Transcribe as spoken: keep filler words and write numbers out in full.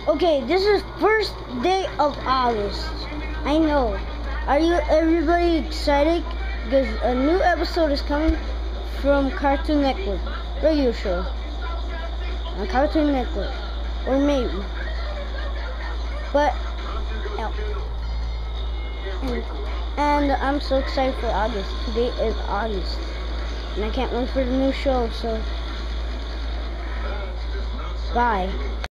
Okay, this is first day of August. I know. Are you everybody excited? Because a new episode is coming from Cartoon Network, radio show on Cartoon Network, or maybe. But yeah. and, and I'm so excited for August. Today is August, and I can't wait for the new show. So bye.